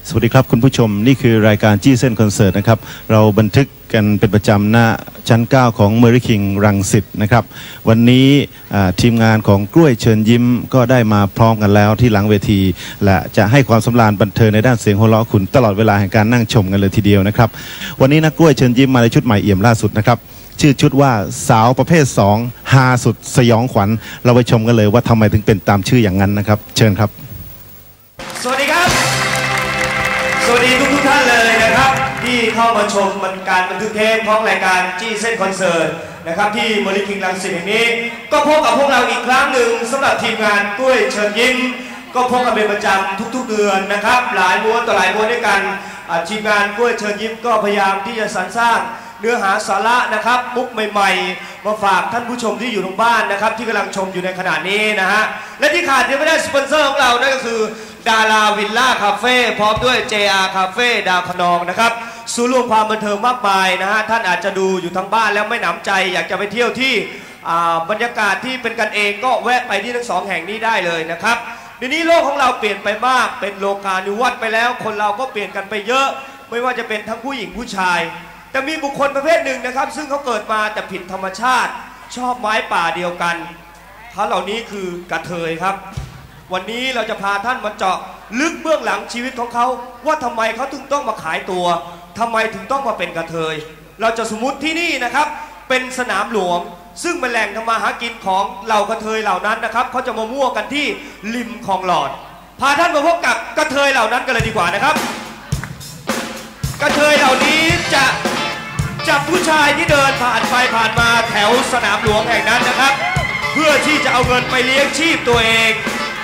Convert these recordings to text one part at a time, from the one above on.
สวัสดีครับคุณผู้ชมนี่คือรายการจี้เส้นคอนเสิร์ตนะครับเราบันทึกกันเป็นประจำหน้าชั้น 9 ของเมอริคิงรังสิตนะครับวันนี้ทีมงานของกล้วยเชิญยิ้มก็ได้มาพร้อมกันแล้วที่หลังเวทีและจะให้ความสำราญบันเทิงในด้านเสียงหัวเราะคุณตลอดเวลาแห่งการนั่งชมกันเลยทีเดียวนะครับวันนี้นักกล้วยเชิญยิ้มมาในชุดใหม่เอี่ยมล่าสุดนะครับชื่อชุดว่าสาวประเภท2ฮาสุดสยองขวัญเราไปชมกันเลยว่าทำไมถึงเป็นตามชื่ออย่างนั้นนะครับเชิญครับสวัสดีครับสวัสดีทุกท่านเลยนะครับที่เข้ามาชมการบันทึกเทปของรายการจี้เส้นคอนเสิร์ตนะครับที่เมอริคิงรังสิตแห่งนี้ก็พบกับพวกเราอีกครั้งหนึ่งสำหรับทีมงานกล้วยเชิญยิ้มก็พบกันเป็นประจำทุกๆเดือนนะครับหลายม้วนต่อหลายม้วนด้วยกันทีมงานกล้วยเชิญยิ้มก็พยายามที่จะสรรสร้างเนื้อหาสาระนะครับมุกใหม่ๆมาฝากท่านผู้ชมที่อยู่ทางบ้านนะครับที่กำลังชมอยู่ในขณะนี้นะฮะและที่ขาดไม่ได้สปอนเซอร์ของเรานั่นก็คือดาราวิลล่าคาเฟ่พร้อมด้วย JR คาเฟ่ดาวคะนองนะครับศูนย์รวมความบันเทิงมากมายนะฮะท่านอาจจะดูอยู่ทางบ้านแล้วไม่หนำใจอยากจะไปเที่ยวที่บรรยากาศที่เป็นกันเองก็แวะไปที่ทั้ง2แห่งนี้ได้เลยนะครับเดี๋ยวนี้โลกของเราเปลี่ยนไปมากเป็นโลกาภิวัตน์ไปแล้วคนเราก็เปลี่ยนกันไปเยอะไม่ว่าจะเป็นทั้งผู้หญิงผู้ชายแต่มีบุคคลประเภทหนึ่งนะครับซึ่งเขาเกิดมาแต่ผิดธรรมชาติชอบไม้ป่าเดียวกันเขาเหล่านี้คือกระเทยครับวันนี้เราจะพาท่านมาเจาะลึกเบื้องหลังชีวิตของเขาว่าทำไมเขาถึงต้องมาขายตัวทำไมถึงต้องมาเป็นกระเทยเราจะสมมุติที่นี่นะครับเป็นสนามหลวงซึ่งเป็นแหล่งทำมาหากินของเหล่ากระเทยเหล่านั้นนะครับเขาจะมามั่วกันที่ริมคลองหลอดพาท่านมาพบกับกระเทยเหล่านั้นกันเลยดีกว่านะครับกระเทยเหล่านี้จะจับผู้ชายที่เดินผ่านไปผ่านมาแถวสนามหลวงแห่งนั้นนะครับเพื่อที่จะเอาเงินไปเลี้ยงชีพตัวเอง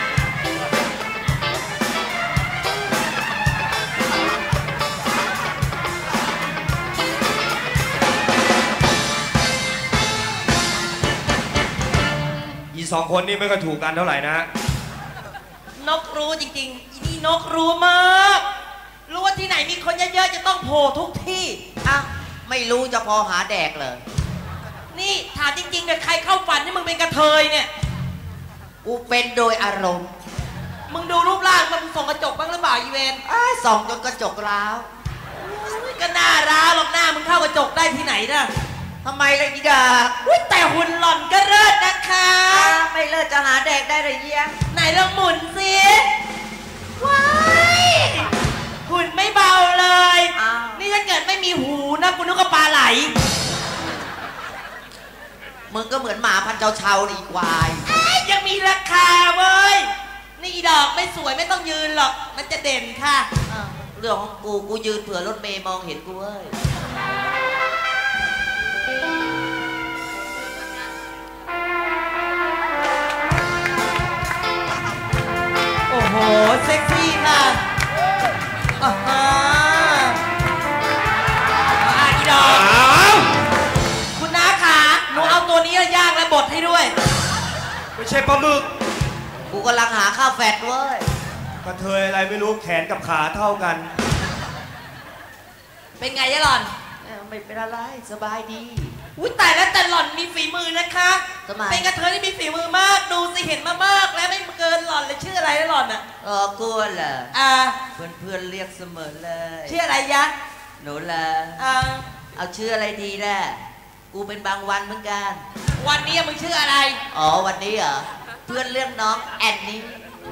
2 คนนี่ไม่ก็ถูกกันเท่าไหร่นะนกรู้จริงๆอีนี่นกรู้มากรู้ว่าที่ไหนมีคนเยอะๆจะต้องโผล่ทุกที่อ่ะไม่รู้จะพอหาแดกเลยนี่ถามจริงๆเนี่ยใครเข้าฝันให้มึงเป็นกระเทยเนี่ยกูเป็นโดยอารมณ์มึงดูรูปร่างมันส่องกระจกบ้างหรือเปล่าอีเวนส่องจนกระจกร้าวก็น่าร้าวหรอกหน้ามึงเข้ากระจกได้ที่ไหนนะทำไมล่ะอีดาแต่หุ่นหล่อนก็เลิศนะคะไม่เลิศจะหาแดกได้หรือยังไหนลองหมุนสิว้ายหุ่นไม่เบาเลยนี่ถ้าเกิดไม่มีหูนะกูนึกว่าปลาไหลมึงก็เหมือนหมาพันเจ้าเชาดีกวายยังมีราคาเว้ยนี่อีดอกไม่สวยไม่ต้องยืนหรอกมันจะเด่นค่ะเรื่องของกูยืนเผื่อรถเมย์มองเห็นกูเว้ยโอ้โหเซ็กซี่ค่ะอีดอกคุณน้าขาหนูเอาตัวนี้ย่างและบดให้ด้วยไม่ใช่ปลาหมึกกูกำลังหาข้าวแฟตเว้ยกระเทยอะไรไม่รู้แขนกับขาเท่ากันเป็นไงยะหล่อนไม่เป็นอะไรสบายดีอุ้ยตายแล้วแต่หล่อนมีฝีมือนะคะเป็นกระเทยที่มีฝีมือมากดูสิเห็นมามากแล้วไม่เกินหล่อนเลยชื่ออะไรนะหล่อนอ่ะกูเหรอเพื่อนเรียกเสมอเลยชื่ออะไรยะหนูละเอาชื่ออะไรดีล่ะกูเป็นบางวันเหมือนกันวันนี้มึงชื่ออะไรวันนี้เหรอเพื่อนเรียกน้องแอนนี่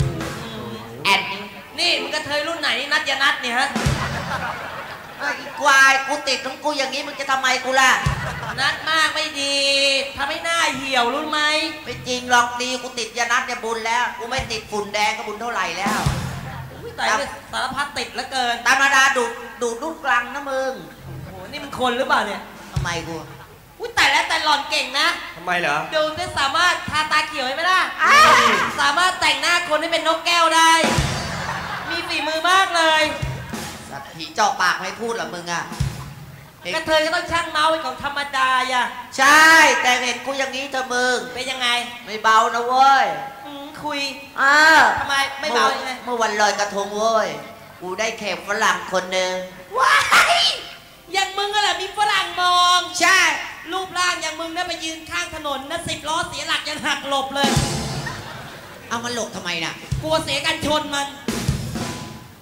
นี่มึงกระเทยรุ่นไหนนัดยานัดเนี่ยฮะอีควายกูติดของกูอย่างนี้มึงจะทำไมกูล่ะนัดมากไม่ดีทำให้หน้าเหี่ยวรู้ไหมไม่จริงหรอกดีกูติดยานัดเนี่ยบุญแล้วกูไม่ติดฝุ่นแดงก็บุญเท่าไหร่แล้วแต่สารพัดติดแล้วเกินธรรมดาดูดลูกกลางนะมึงโอ้โหนี่มันคนหรือเปล่าเนี่ยทำไมกูอุ้ยแต่แล้วแต่หล่อนเก่งนะทำไมเหรอดูได้สามารถทาตาเขียวไหมล่ะสามารถแต่งหน้าคนให้เป็นนกแก้วได้มีฝีมือมากเลยผีเจาะปากไม่พูดหรอมึงอ่ะกระเทยก็ต้องช่างเมาส์ของธรรมดาอ่ะใช่แต่เห็นกูอย่างนี้เธอมึงเป็นยังไงไม่เบานะเว้ยคุยทำไมไม่เบายังไงเมื่อวันลอยกระทงเว้ยกูได้แขกฝรั่งคนหนึ่งว้ายอย่างมึงอะแหละมีฝรั่งมองใช่รูปร่างอย่างมึงเนี่ยไปยืนข้างถนนนะ10 ล้อเสียหลักยังหักหลบเลยเอามันหลบทำไมน่ะกลัวเสียกันชนมันบ้า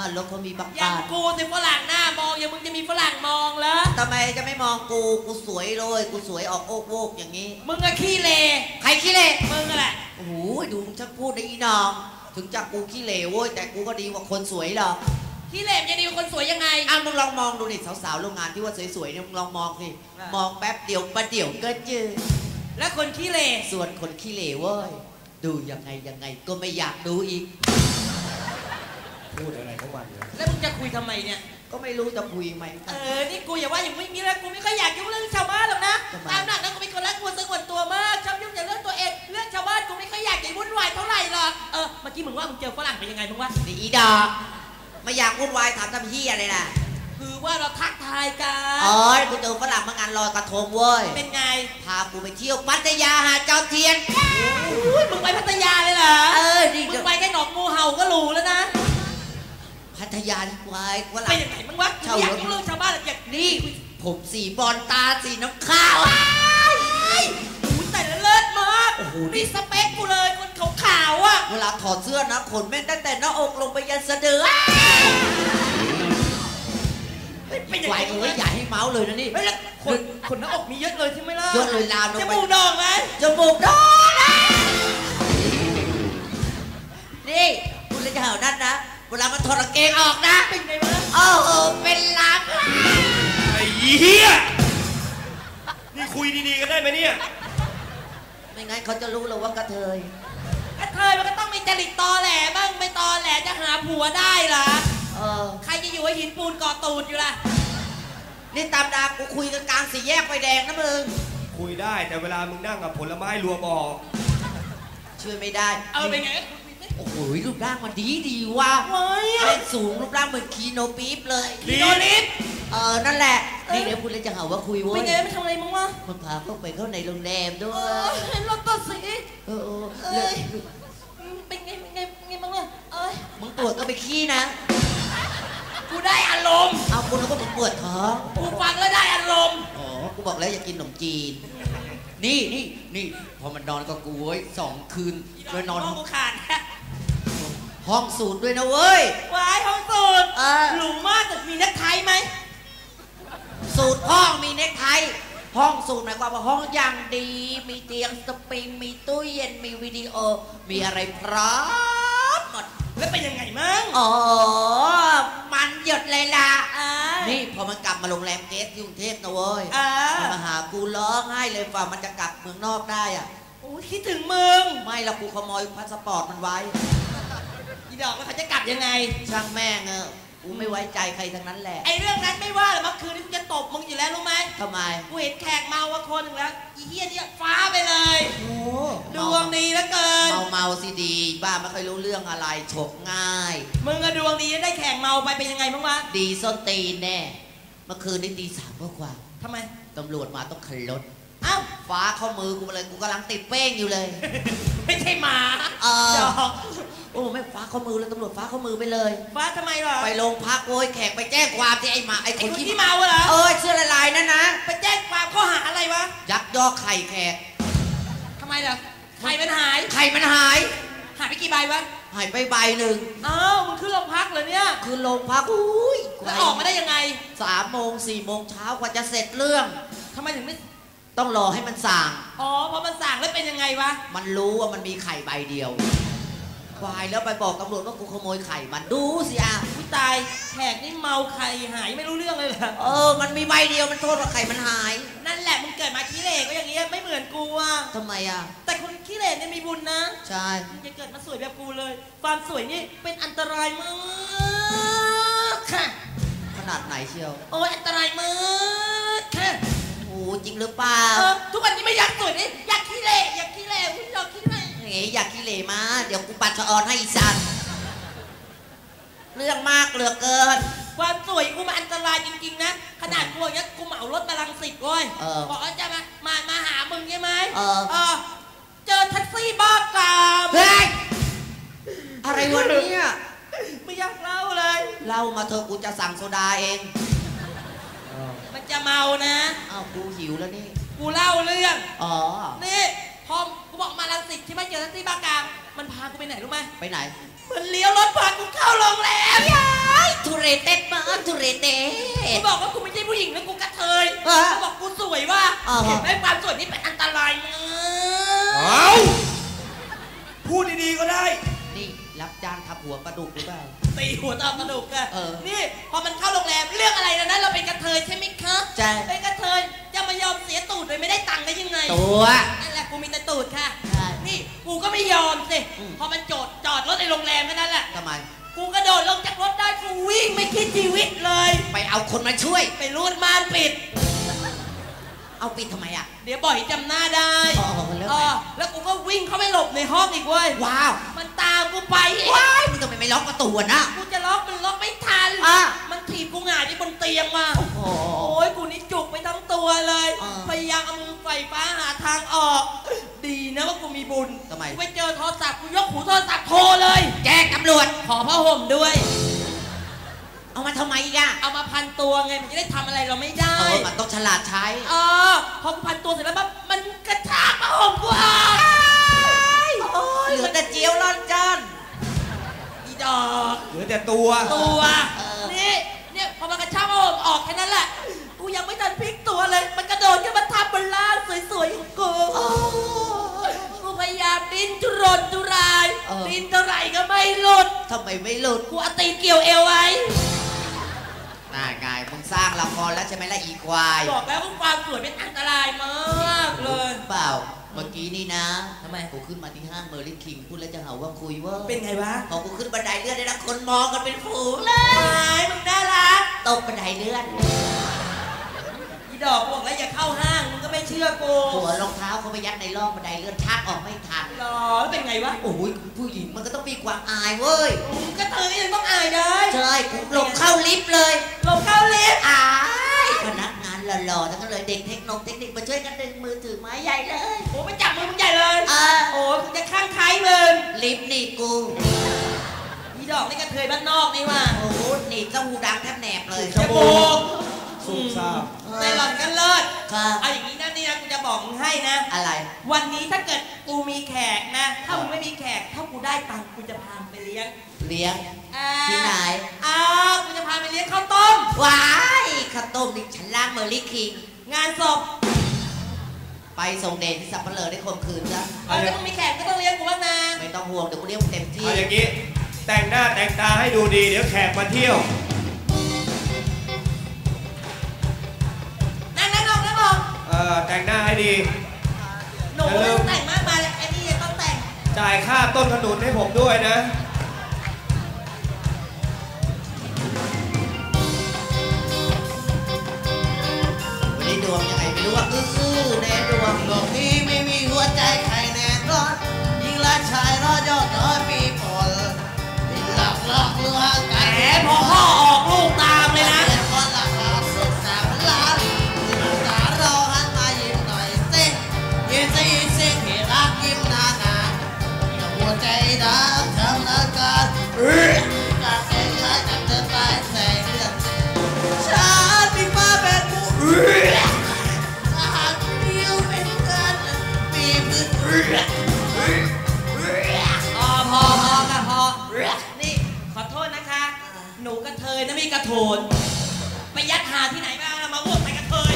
รถเขามีบังอย่าอางกูสิฝรั่งหน้ามองอย่างมึงจะมีฝรั่งมองแล้วทำไมจะไม่มองกูสวยเลยกูสวยออกโอกโวกอย่างนี้มึงอะขี้เลใครขี้เหร่มึงอะแหละโอ้โหดูมึงช่างพูดได้อีน้องถึงจากกูขี้เหร่เว้ยแต่กูก็ดีกว่าคนสวยหรอกขี้เลมจะดีกว่าคนสวยยังไงอ้าวมึงลองมองดูดิสาวๆโรงงานที่ว่าสวยๆเนี่ยมึงลองมองสิมองแป๊บเดียวประเดี๋ยวก็เจอแล้วคนขี้เลส่วนคนขี้เหร่เว้ยดูยังไงก็ไม่อยากดูอีกพูดอะไรของมันเนี่ยแล้วมึงจะคุยทำไมเนี่ยก็ไม่รู้จะคุยไหมนี่กูอย่าว่าอย่างนี้แล้วกูไม่ค่อยอยากยุ่งเรื่องชาวบ้านหรอกนะทำไมตามหนักนะกูเป็นคนรักตัวสงวนตัวมากชอบยุ่งแต่เรื่องตัวเองเรื่องชาวบ้านกูไม่ค่อยอยากจะวุ่นวายเท่าไหร่หรอกเมื่อกี้มึงว่ามึงเจอฝรั่งเป็นยังไงมึงว่านี่อีดอกไม่อยากวุ่นวายถามทำเหี้ยอะไรล่ะคือว่าเราทักทายกันอ๋อกูเจอฝรั่งมางานลอยกระทงเว้ยเป็นไงพากูไปเที่ยวพัทยาหาดจอมเทียนอุ๊ยมึงไปพัทยาเลยเหรอนี่มึงไปแค่หนองงูเห่าก็หรูแล้วนะพัทยาที่ควายฝไปรั่งยังไงมึงวะกูอยากยุ่งเรื่องชาวบ้านอยากนี่ผมสีบอลตาสีน้ำข้าวอุ้ยแต่ละเลิศมากโอ้โหนี่สเปคกูเลยคนขาวๆอ่ะเวลาถอดเสื้อนะขนแม่งตั้งแต่หน้าอกลงไปยันสะดือเป็นยังควาไงยเอ้ยอย่าให้เมาส์เลยนะนี่เฮ้ยแล้วขนหน้าอกมีเยอะเลยใช่ไหมล่ะเยอะเลยลามลจงไปมูกโด่งไหมจมูกโด่งนะนี่คุณเลยจะเห่านั่นนะเวลามันถอดกางเกงออกนะเป็นไงวะโอ้โหเป็นลามไอ้เหี้ยนี่คุยดีๆกันได้ไหมเนี่ยไม่งั้นเขาจะรู้เลยว่ากระเทยกระเทยมันก็ต้องมีจริตตอแหลบ้างไม่ตอแหลจะหาผัวได้เหรอ ใครจะอยู่ให้หินปูนก่อตูดอยู่ล่ะนี่ตามดากูคุยกันกลางสี่แยกไฟแดงนะมึงคุยได้แต่เวลามึงนั่งกับผลไม้รวมออกช่วยไม่ได้เป็นไงโอ้โหรูปร่างมันดีว่ะเฮ้ยเล่นสูงรูปร่างเหมือนคีโนปี๊บเลยลีโนลิสนั่นแหละนี่เดี๋ยวคุณเลยจะหาว่าคุยเว้เป็นยไงไม่ทำอะไรมึงวะมันพาเข้าไปเข้าในโรงแรมด้วเห็นรถตัวสีเออเป็นไงมึงวะมึงปวดก็ไปขี้นะกูได้อารมณ์เอาคุณแล้วก็มึงปวดท้องกูฟังแล้วได้อารมณ์อ๋อกูบอกแล้วอย่ากินขนมจีนนี่พอมันนอนกับกูเว้ย2 คืนเลยนอนห้องกูขาดห้องสูตรด้วยนะเว้ยวายห้องสูตร หรูมากแต่มีนักไทยไหมสูตรห้องมีเน็กไทห้องสูตรหมายความว่าห้องอย่างดี มีเตียงสปริงมีตู้เย็นมีวิดีโอ มีอะไรพร้อมหมดแล้วเป็นยังไงมั้งอ๋อมันหยดเลยล่ะนี่นี่พอมันกลับมาโรงแรมเกสที่กรุงเทพนะเว้ย มันมาหากูร้องไห้เลยฝ่ามันจะกลับเมืองนอกได้อะโอ้ยคิดถึงมึงไม่ละกูขโมยพาสปอร์ตมันไว้อีดอกแล้วเขาจะกลับยังไงช่างแม่งกูไม่ไว้ใจใครทั้งนั้นแหละไอเรื่องนั้นไม่ว่าหรอกเมื่อคืนนี้กูจะตบมึงอยู่แล้วรู้ไหมทำไมกูเห็นแขกเมาว่าคนหนึ่งแล้วอีเหี้ยเนี่ยฟ้าไปเลยโอ้ดวงดีเหลือเกินเมาสิดี บ้าไม่เคยรู้เรื่องอะไรฉกง่ายมึงอะดวงดีได้แขกเมาไปเป็นยังไงบ้างวะดีส้นตีนแน่เมื่อคืนนี้ตี 3กว่าทำไมตำรวจมาต้องขันรถเอ้าฟ้าเข้ามือกูมาเลยกูกำลังติดเป้งอยู่เลยไม่ใช่หมาดดออก กโอ้ไม่ฟ้าเข้ามือเลยตำรวจฟ้าเข้ามือไปเลยฟ้าทำไมเหรอไปโรงพักโว้ยแขกไปแจ้งความที่ไอ้หมาไอ้ไอคนคนที่ที่เมาเหรอเสื้อลายๆนั่นนะไปแจ้งความข้อหาอะไรวะยักยอกไข่แขกทำไมล่ะไข่มันหายไข่มันหายหายไปกี่ใบวะหายไปใบหนึ่งอ้าวมึงขึ้นโรงพักเหรอเนี่ยคือโรงพักอุ้ยแล้วออกมาได้ยังไง 3 โมง 4 โมงเช้ากว่าจะเสร็จเรื่องทำไมถึงไม่ต้องรอให้มันสั่งอ๋อเพราะมันสั่งแล้วเป็นยังไงวะมันรู้ว่ามันมีไข่ใบเดียววายแล้วไปบอกตำรวจว่ากูขโมยไข่มันดูสิอ่ะผู้ตายแขกนี่เมาไข่หายไม่รู้เรื่องเลยเหรอมันมีใบเดียวมันโทษว่าไข่มันหายนั่นแหละมึงเกิดมาขี้เหร่ก็อย่างเงี้ยไม่เหมือนกูอ่ะทำไมอ่ะแต่คนขี้เหร่เนี่ยมีบุญนะใช่มึงจะเกิดมาสวยแบบกูเลย ความสวยนี่เป็นอันตรายมากค่ะขนาดไหนเชียวโอ้ยอันตรายมากค่ะโอ้จริงหรือเปล่าทุกวันนี้ไม่อยากสวยนี่อยากขี้เหร่อยากขี้เหร่อุ๊ยอยากขี้เหร่เฮ้ยอยากขี้เหร่มาเดี๋ยวกูปัดสะออนให้อีสันเรื่องมากเหลือเกินความสวยกูมันอันตรายจริงๆนะขนาดกูอย่างเงี้ยกูเหมารถมารังสิตเว้ยบอกว่าจะมาหามึงใช่ไหมเจอแท็กซี่บ้ากามเฮ้ยอะไรวะเนี่ยไม่อยากเล่าเลยเล่ามาเถอะกูจะสั่งโซดาเองมันจะเมานะอ้าวกูหิวแล้วนี่กูเล่าเรื่องอ๋อนี่พอกูบอกมารังสิตที่ไม่เจอแท็กซี่บ้ากามมันพากูไปไหนรู้ไหมไปไหนมันเลี้ยวรถพากูเข้าโรงแรมยายทุเรศเด้กูบอกว่ากูไม่ใช่ผู้หญิงนะกูกระเทยเออกูบอกกูสวยว่าเห็เห็นไหมความสวยนี่เป็นอันตรายนะเอาพูดดีๆก็ได้นี่รับจ้างทับหัวปลาดุกหรือเปล่าตีหัวตามกระดูกอะเออนี่พอมันเข้าโรงแรมเรื่องอะไรนะเราเป็นกระเทยใช่ไหมคะใช่เป็นกระเทยจะมายอมเสียตูดโดยไม่ได้ตังค์ได้ยังไงตัวนั่นแหละกูมีแต่ตูดค่ะใช่นี่กูก็ไม่ยอมสิอืมพอมันจอดรถในโรงแรมแค่นั้นแหละทำไมกูกระโดดลงจากรถได้กูวิ่งไม่คิดชีวิตเลยไปเอาคนมาช่วยไปรูดม่านปิดเอาปิดทำไมอ่ะเดี๋ยวบ่อยจำหน้าได้อ๋อแล้วไงแล้วกูก็วิ่งเข้าไปหลบในห้องอีกเว้ยว้าวมันตามกูไปอีกว้ายมึงทำไมไม่ล็อกประตูอะนะกูจะล็อกมันล็อกไม่ทันอ่ะมันถีบกูหงายที่บนเตียงมาโอ้โหโอ้ยกูนี่จุกไปทั้งตัวเลยอ่าพยายามเอามือไฟฟ้าหาทางออก ดีนะว่ากูมีบุญทำไมกูไปเจอโทรศัพท์กูยกหูโทรศัพท์โทรเลยแจ้งตำรวจขอผ้าห่มด้วยเอามาทำไมอีกอ่ะเอามาพันตัวไงมันจะได้ทำอะไรเราไม่ได้มันต้องฉลาดใช้พอกูพันตัวเสร็จแล้วปั๊บมันกระชากผ้าห่มกูออกเหลือแต่เจียวร่อนจานอีดอกเหลือแต่ตัวตัวเออเนี่ยพอมันกระชากผ้าห่มออกแค่นั้นแหละ กูยังไม่ทันพลิกตัวเลย มันกระโดดขึ้นมาทับบนล่างสวยๆของกูกูพยายามดิ้นทุรนทุราย ดิ้นเท่าไหร่ก็ไม่หลุดทำไมไม่หลุดกูเอาตีนเกี่ยวเอวไว้น่าไงมึงสร้างละครแล้วใช่ไหมล่ะอีควายบอกแล้วว่าความสวยเป็นอันตรายมากเลยเปล่า เมื่อกี้นี่นะทำไมกูขึ้นมาที่ห้างเมอร์ลิคิงพูดแล้วจะหาว่าคุยเว่าเป็นไงวะพอกูขึ้นบันไดเลื่อนได้นะคนมองกันเป็นฝูงเลไม้ยมึงน่ารักตกบันไดเลื่อนอีดอกบอกแล้วอย่าเข้าห้างมึงก็ไม่เชื่อกูหัวรองเท้าเขาไปยัดในร่องบันไดเลื่อนชักออกไม่ทันหรอแล้วเป็นไงวะโอ้ยผู้หญิงมันก็ต้องมีความอายเว้ยก็เธอก็ยังต้องอายได้ใช่กูหลบเข้าลิฟต์เลยลงเข้าลิฟต์อายพนักงานหล่อๆทั้งนั้นเลยเด็กเทคนิคมาช่วยกันดึงมือถือไม้ใหญ่เลยโอ้ไปจับมือมึงใหญ่เลย โอ้กูจะข้างใครมึงลิฟต์หนีบกูอีดอกนี่กระเทยบ้านนอกนี่ว่ะโอ้โหหนีบเจ้าหูดังแทบแหนบเลยจมูกสูบซ่าในหล่อนกันเลิศค่ะเอาอย่างนี้นะนี่นะกูจะบอกมึงให้นะอะไรวันนี้ถ้าเกิดกูมีแขกนะ ถ้ามึงไม่มีแขก ถ้ากูได้ตังค์กูจะพามึงไปเลี้ยงเลี้ยงอ่าที่ไหนกูจะพาไปเลี้ยงข้าวต้มว้ายข้าวต้มนี่ชั้นล่างเมอร์ลี่คิงงานศพไปส่งเดชที่สับเปลือได้ข่มขืนซะถ้ามึงมีแขกก็ต้องเลี้ยงกูบ้างนะไม่ต้องห่วงเดี๋ยวกูเลี้ยงเต็มที่เอาอย่างนี้ แต่งหน้าแต่งตาให้ดูดี เดี๋ยวแขกมาเที่ยวนั่งออกแต่งหน้าให้ดีหนูไม่ต้องแต่งมากมายเลยไอ้นี่ต้องแต่งจ่ายค่าต้นขนุนให้ผมด้วยนะวันนี้ดวงยังไงไม่รู้ว่าอื้อแน่ดวงโลกนี้ไม่มีหัวใจใครแน่นอนยิ่งละชายรอยอดน้อยปีพลยิ่งหลอกลวงกันแหมพอพ่อออกลูกตามเลยนะเป็นคนละครับสุดสามล้านลูกสาวเราหันมายิ้มหน่อยสิยิ้มสิที่รักยิ้มนานๆอย่าหัวใจดำทำละกันการเป็นชายจากเธอไปแสงเลือดฉันมีฟ้าเป็นผู้ถ้าหากวิวเป็นกันมีพื้นพอค่ะพอ นี่ขอโทษนะคะ หนูกระเทยนะมีกระโถน ไปยัดหาที่ไหนมาแล้วมาอ้วกใส่กระเทย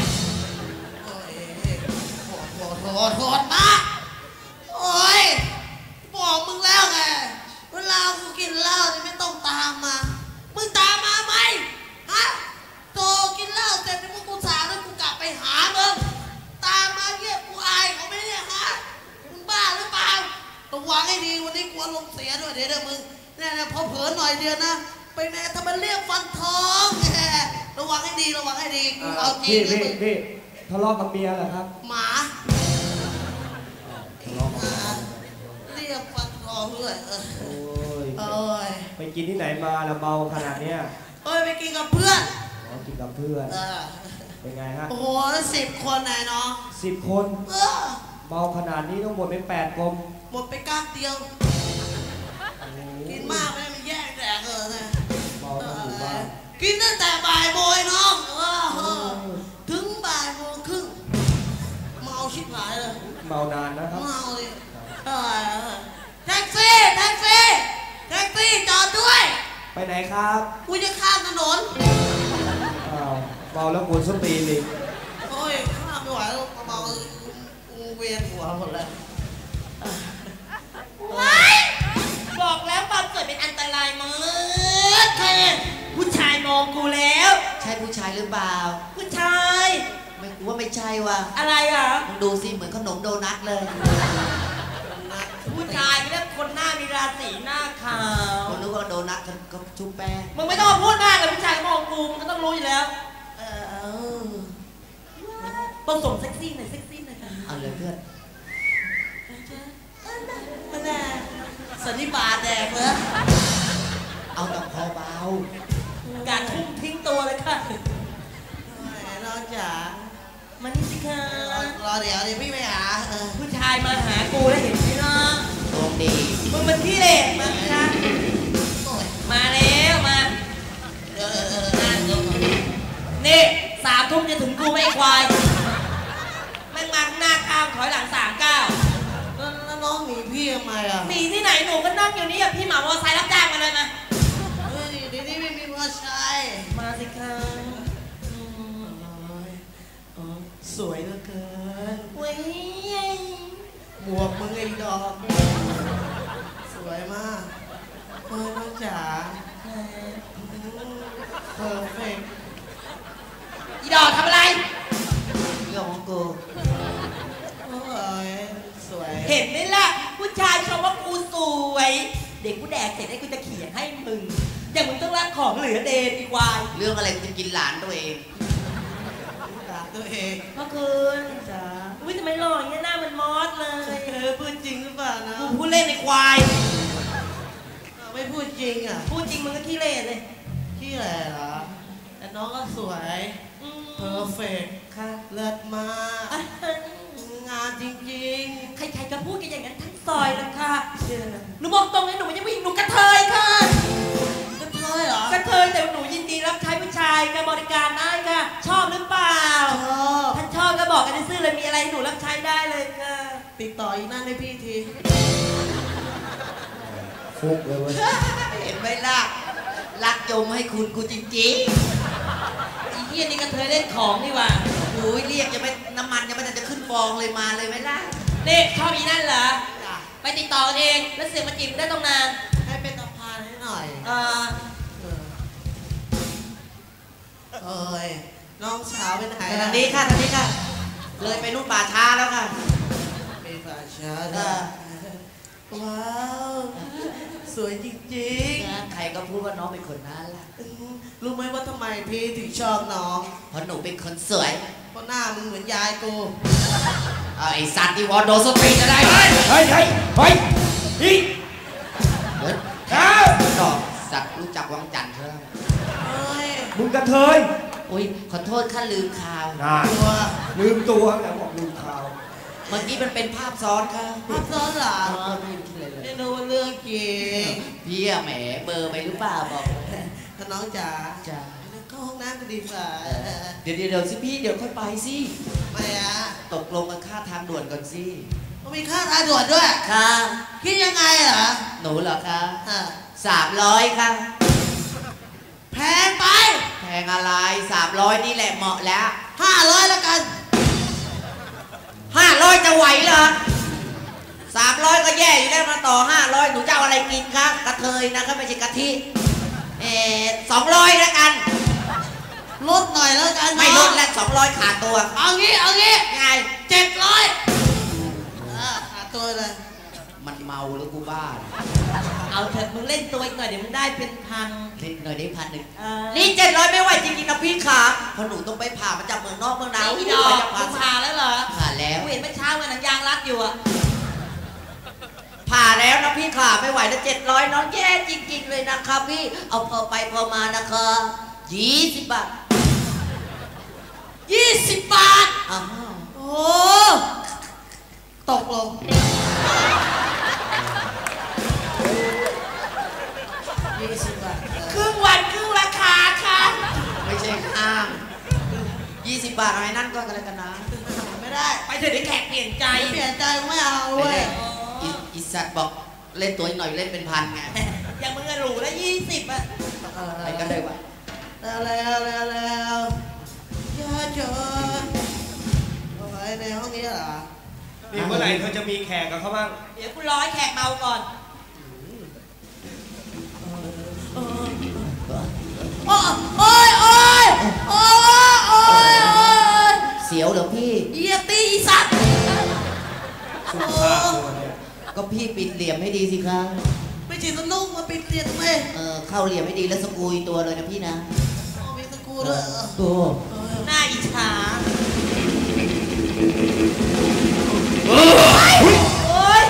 โหดมากโอ้ยบอกมึงแล้วไงเวลากูกินเหล้านี่ไม่ต้องตามมามึงตามมาไหมฮะโตกินเหล้าเสร็จมึงกูสาแล้วกูกลับไปหามึงตามมาเงี้ยกูอายเขาไม่เนี่ยฮะมึงบ้าหรือเปล่าระวังให้ดีวันนี้กูอารมณ์เสียด้วยเดี๋ยวมึงเนี่ยพอเผลอหน่อยเดียวนะไปแม่ทำมันเรียกฟันทองแหมระวังให้ดีกูเอาจริงนะมึงพี่ทะเลาะกับเมียเหรอครับหมาเรียกฟันทองด้วยโอ้ยโอ้ยไปกินที่ไหนมาละเมาขนาดเนี้ยเอ้ยไปกินกับเพื่อนอ๋อกินกับเพื่อน เป็นไงฮะโอ้โห10 คนไหนเนาะ 10 คน เมาขนาดนี้ต้องหมดไป8 กลมหมดไปก้านเดียว กินมากไม่ได้มันแย่งแดกเลยเมาทั้งหมู่บ้านกินตั้งแต่บ่ายโมงน้องถึงบ่ายโมงครึ่งเมาชิบหายเลยเมานานนะครับเมาเลยแท็กซี่จอดด้วยไปไหนครับกูจะข้ามถนนอ้าวเมาแล้วกวนส้นตีนอีกโอ้ยข้ามไม่ไหวแล้วเมากูเวียนหัวหมดแล้วบอกแล้วความสวยเป็นอันตรายมากค่ะผู้ชายมองกูแล้วใช่ผู้ชายหรือเปล่าผู้ชายไม่กูว่าไม่ใช่ว่ะอะไรอ่ะมึงดูสิเหมือนขนมโดนัทเลยผู้ชายไม่ได้คนหน้ามีราศีหน้าขาวคนนึกว่าโดนัทก็ชุบแป้งมึงไม่ต้องมาพูดมากเลยผู้ชายมองกูมึงก็ต้องรู้อยู่แล้วเออต้องส่งเซ็กซี่หน่อยเซ็กซี่หน่อยค่ะเอาเลยเพื่อนไม่แน่สันนิบาตแดกเลยเอาแต่พอเบาการทุ่มทิ้งตัวเลยค่ะน้องจ๋ามานี่สิคะรอเดี๋ยวพี่ไปหาผู้ชายมาหากูแล้วเห็นไหมล่ะดวงดีมึงเป็นพี่เล็กมาค่ะโอ้ยมาแล้วมาเออนี่3 ทุ่มจะถึงกูไม่ควายแม่งมาข้างหน้า9ถอยหลัง3 9 แล้วน้องหนีพี่ทำไมอ่ะหนีที่ไหนหนูก็นั่งอยู่นี่อะพี่เหมามอเตอร์ไซค์รับจ้างมาเลยมาเฮ้ยเดี๋ยวนี้ไม่มีมอใช้มาสิคะสวยเหลือเกินเว้ยหมวกมึงไอ้ดอก สวยมากเฮ้ยน้องจ๋าเพอร์เฟกต์อีดอกทำอะไรเรื่องของกูโอ้ยสวยเห็นไหมล่ะ ผู้ชายชมว่ากูสวย เด็กกูแดกเสร็จให้กูจะเขียนให้มึง อย่างมึงต้องรักของเหลือเดนอีกวายเรื่องอะไรกูจะกินหลานตัวเองด่าตัวเองเมื่อคืนจ๋าอุ้ยทำไมหล่ออย่างเงี้ยหน้ามันมอสเลยพูดจริงหรือเปล่านะกูพูดเล่นในควายไม่พูดจริงอ่ะพูดจริงมึงก็ขี้เล่เลยที่อะไรเหรอแต่น้องก็สวยอืมเพอร์เฟกต์ค่ะเลิศมากอ่ะงานจริงใครๆก็พูดกันอย่างนั้นทั้งซอยแล้วค่ะหนูบอกตรงเลยหนูไม่ใช่ผู้หญิงหนูกระเทยค่ะๆก็เธอเหรอกระเทยแต่หนูยินดีรับใช้ผู้ชายการบริการได้ค่ะ ชอบหรือเปล่าชอบท่านชอบก็บอกกันซื่อๆเลยมีอะไรให้หนูรับใช้ได้เลยค่ะติดต่ออีนั่นให้พี่ทีฟุกเลยเว้ยเห็นไหมล่ะ รักจมให้คุณกูจริงอีเหี้ยนี่กระเทยเล่นของนี่หว่าๆโอ้ยเรียกยังไม่น้ำมันยังไม่ทันจะขึ้นฟองเลยมาเลยไหมล่ะนี่ชอบอีนั่นเหรอจ้ะไปติดต่อกันเองแล้วเสือกมาจีบกูได้ตรงนานให้เป็นสะพานให้หน่อยเออเอ้ยน้องสาวไปไหนทางนี้ค่ะทางนี้ค่ะ เลยไปนู่นป่าช้าแล้วค่ะมีฝาช้าด้วยว้าว สวยจริงใครก็พูดว่าน้องเป็นคนน่ารักๆ รู้ไหมว่าทำไมพี่ถึงชอบน้องเพราะหนูเป็นคนสวยเพราะหน้ามึงเหมือนยายกูเอาไอ้สัตว์ที่วอลโดนสปีดจะได้ไหมเฮ้ยเฮ้ยเฮ้ยนี่เดี๋ยวอ้าวดอกสัตว์รู้จักวังจันทร์เถอะเอ้ยมึงกระเทยอุ้ยขอโทษข้าลืมข่าวน่าตัวลืมตัวแต่บอกลืมข่าวเมื่อกี้มันเป็นภาพซ้อนค่ะภาพซ้อนเหรอไม่คิดเลยเลยไม่รู้ว่าเรื่องจริงพี่อะแหมเบอร์ไปหรือเปล่าบอกถ้าน้องจ๋าจ้าเข้าห้องน้ำก็ดีกว่าเดี๋ยวสิพี่เดี๋ยวค่อยไปสิไม่อะตกลงกันค่าทางด่วนก่อนสิมันมีค่าทางด่วนด้วยค่ะคิดยังไงเหรอหนูเหรอคะอ่ะ 300ค่ะแพงไปแพงอะไร300นี่แหละเหมาะแล้ว 500แล้วกัน 500จะไหวเหรอ300ก็แย่อยู่แล้วมาต่อ500หนูจะเอาอะไรกินคะกระเทยนะก็ไม่ใช่กะทิ200แล้วกันลดหน่อยแล้วกันไม่ลดแล้ว200ขาดตัวเอางี้ไง 700หาตัวเลยมันเมาหรือกูบ้าเอาเถอะมึงเล่นตัวอีกหน่อยเดี๋ยวมึงได้เป็นพันนิดหน่อยได้1,000 เออนี่700ไม่ไหวจริงๆนะพี่ขาเพราะหนูต้องไปผ่ามาจากเมืองนอกเมืองนาไอ้วอีดอกจะมึงผ่าแล้วเหรอผ่าแล้วกูเห็นเมื่อเช้ามันหนังยางรัดอยู่อะผ่าแล้วนะพี่ขาไม่ไหวแล้ว700น้องแย่จริงๆเลยนะครับพี่เอาพอไปพอมานะคะ20 บาท 20 บาทอ้าวโอ้ตกลง 20 บาทครึ่งวันครึ่งราคาค่ะไม่ใช่ข้าม20 บาทเอาไอ้นั่นก็กันแล้วกันนะไม่ได้ไปเถอะเดี๋ยวแขกเปลี่ยนใจเปลี่ยนใจไม่เอาไม่เว้ยได้อีสัตว์บอกเล่นตัวหน่อยเล่นเป็นพันไงอย่างมึงอะหรูแล้ว20อะไปกันเลยวะแล้วอย่าเจอเอาไว้ในห้องนี้เหรอนี่เมื่อไหร่เธอจะมีแขกกับเขาบ้างเดี๋ยวกูรอให้แขกเมาก่อนโอ้ยเสียวเหรอพี่เหยียบตีอีสัตว์สุภาพตัวเนี่ยก็พี่ปิดเหลี่ยมให้ดีสิคะไม่ใช่สนุกมาปิดเตียงทำไมเข้าเหลี่ยมให้ดีแล้วสกุยตัวเลยนะพี่นะมีตะกูด้วยโอ้หน้าอิจฉาโอ๊ย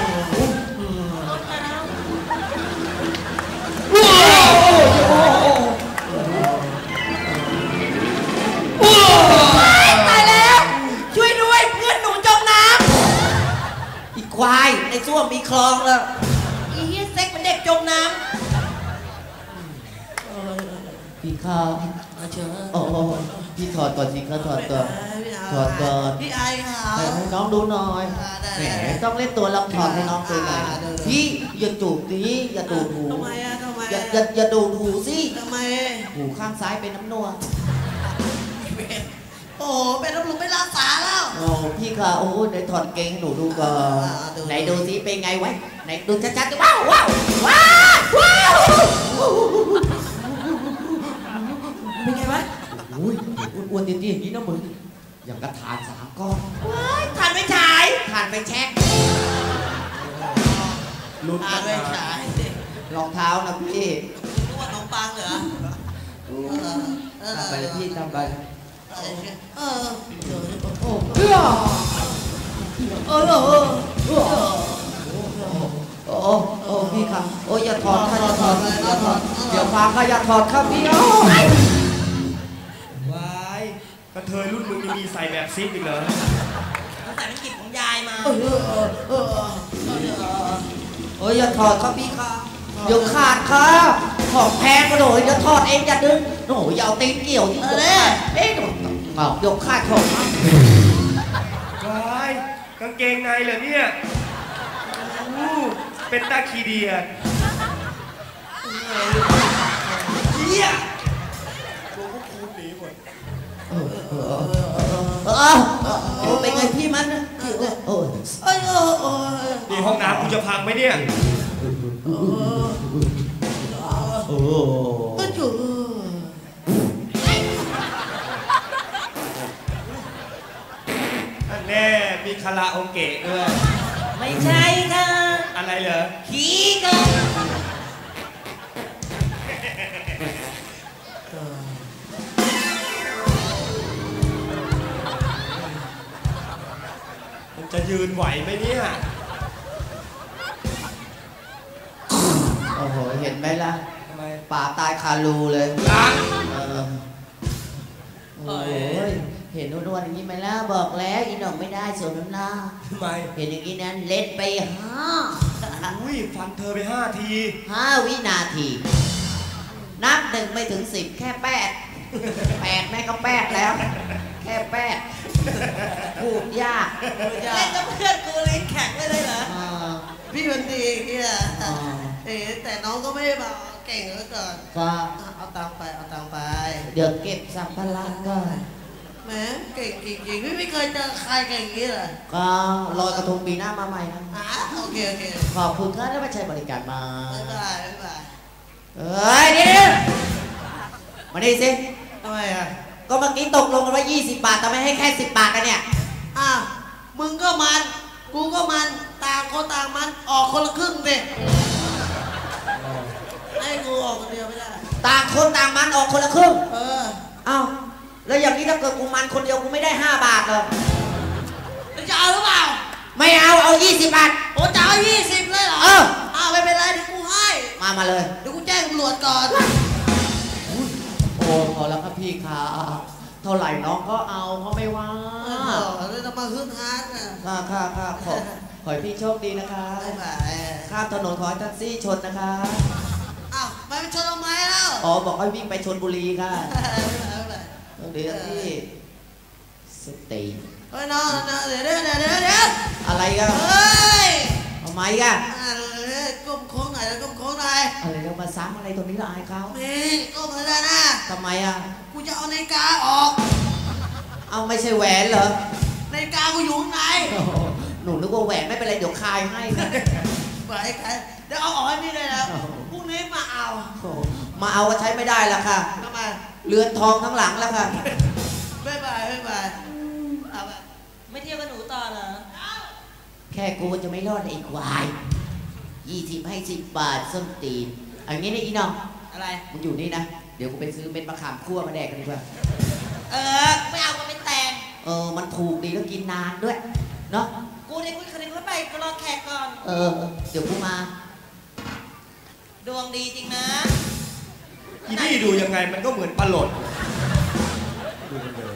ตายแล้ว ช่วยด้วยเพื่อนหนูจมน้ำอีควายในส้วมมีคลองแล้วอีเหี้ยเซ็กเป็นเด็กจมน้พี่ข้าวโอ้พี่ถอดก่อนสิคะถอดก่อน ถอดก่อนพี่ไอค่ะให้น้องดูหน่อยแหมต้องเล่นตัวลำถอดให้น้องดูหน่อยพี่อย่าจูบสิอย่าดูดหูทำไมอย่าดูดหูสิทำไมหูข้างซ้ายเป็นน้ำนวลโอ้เป็นตำรวจไม่รักษาแล้วโอ้พี่ค่ะโอ้ไหนถอดเกงให้หนูดูก่อนไหนดูสิเป็นไงไว้ไหนดูชัดๆว้าวว้าวว้าวว้าวเป็นไงวะอุ้ยอ้วนๆเตี้ยๆอย่างนี้นะมึงอย่างกระถาง3 ก้อนว้ายทานไม่ฉายทานไปแช็คลุ้นอ่ากันไม่มาใช่รองเท้านะพี่นึกว่าน้องปังเหรอทำไปเลยพี่ทำไปเออโอ้ โอ้พี่ครับโอ้อย่าถอดค่ะอย่าถอดอย่าถอดเดี๋ยวฟังค่ะอย่าถอดครับพี่โอ้วายกระเทยรุ่นมึงยังมีใส่แบบซิปอีกเหรอตั้งแต่เป็นกิจของยายมาโอ้ยอย่าถอดครับพี่ครับเดี๋ยวขาดครับของแพงมาโดยเดี๋ยวถอดเองอย่าดึงโอ้ยอย่าเอาตีนเกี่ยวที่ตัวเอ๊ะเดี๋ยวขาดของวายกางเกงในเหรอเนี่ยอู้เป็นตาคีเดียนเฮียตัวพวกคุณหนีหมดเป็นไงพี่มันโอ้ยนี่ห้องน้ำกูจะพังไหมเนี่ยโอ้ก็จุ๋อันแน่มีคาราโอเกะด้วยไม่ใช่ค่ะอะไรเหรอขี้กันมันจะยืนไหวไหมเนี่ยโอ้โหเห็นไหมล่ะทำไมป่าตายคารูเลยล้างโอ้ยเห็นนวลๆอย่างนี้ไหมล่ะบอกแล้วอีหน่องไม่ได้สวมน้ำหน้าทำไมเห็นอย่างนี้นั้นเล่นไปอุ้ยฟันเธอไป5 ที 5 วินาที นับ1ไม่ถึง 10 แค่8แม่ก็8แล้ว แค่8พูดยากเล่นกับเพื่อนกูเลยแข็งเลยเหรอพี่มันดีเนี่ยแต่น้องก็ไม่ได้บอกเก่งเหลือเกินก็เอาตังค์ไปเดี๋ยวเก็บสัมภาระก่อนแหมเก่งจริงๆพี่ไม่เคยเจอใครเก่งอย่างนี้เลยก็ลอยกระทงปีหน้ามาใหม่นะโอเคขอบคุณครับที่มาใช้บริการมาบ๊ายบายเฮ้ยเดี๋ยวมาดิสิทำไมอ่ะก็เมื่อกี้ตกลงกันว่า20 บาททำไมให้แค่10 บาทกันเนี่ยมึงก็มันกูก็มันต่างคนต่างมันออกคนละครึ่งสิให้กูออกคนเดียวไม่ได้ต่างคนต่างมันออกคนละครึ่งเอ้าแล้วอย่างนี้ถ้าเกิดกูมันคนเดียวกูไม่ได้5 บาทเหรอจะเอาหรือเปล่าไม่เอา20 บาทโอ้จะเอา20เลยเหรอไม่เป็นไรเดี๋ยวกูให้มาเลยเดี๋ยวกูแจ้งตำรวจก่อนโอ้พอแล้วครับพี่ค่ะเท่าไหร่น้องก็เอาเขาไม่ว่าแล้วจะมาฮึ่งฮาร์ดนะค่ะขอให้พี่โชคดีนะคะบ๊ายบายข้ามถนนขอให้แท็กซี่ชนนะคะไปชนทำไมแล้วอ๋อบอกให้วิ่งไปชนบุรีค่ะบ๊ายบายเดี๋ยวพี่สตีเฮ้ยน้องเดี๋ยวอะไรกันเฮ้ยทำไมกันก้มโค้งหน่อยแล้วก้มโค้งหน่อยอะไรทำไมมาซ้ำอะไรตรงนี้ละอายเขานี่ก็เหมือนกันนะทำไมอ่ะกูจะเอานาฬิกาออกเอาไม่ใช่แหวนเหรอนาฬิกากูอยู่ข้างในโอ้โหหนูนึกว่าแหวนไม่เป็นไรเดี๋ยวคายให้นะไปกันเดี๋ยวเอาออกให้นี่เลยนะพรุ่งนี้มาเอาโอ้โหมาเอาก็ใช้ไม่ได้ละค่ะทำไมเรือนทองทั้งหลังแล้วค่ะบ๊ายบายบ๊ายบายเอาไปไม่เที่ยวกับหนูต่อเหรอแค่กูจะไม่รอดไอ้ควาย20ให้10 บาทส้นตีนเอางี้นี่อีน้องอะไรมึงอยู่นี่นะ เดี๋ยวกูไปซื้อเม็ดมะขามคั่วมาแดกกันดีกว่าไม่เอาก็ไม่แต่งมันถูกดีแล้วกินนานด้วย เนาะกูเนี่ยกูคันนึงแล้วไปกูรอแขกก่อนเดี๋ยวกูมาดวงดีจริงนะอีนี่ดูยังไงมันก็เหมือนปลาหลดดูมันเดิน